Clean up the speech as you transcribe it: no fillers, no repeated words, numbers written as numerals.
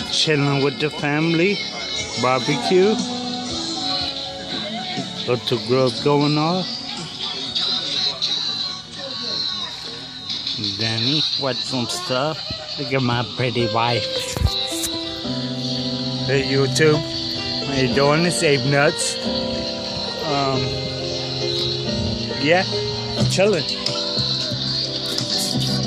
chilling with the family, barbecue, lots of growth going on. Danny, watch some stuff. Look at my pretty wife. Hey YouTube, how you doing? It's Abe Nuts. Yeah, chilling.